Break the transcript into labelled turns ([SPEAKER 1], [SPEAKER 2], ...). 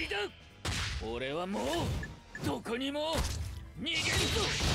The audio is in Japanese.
[SPEAKER 1] りだ。俺はもうどこにも逃げんぞ。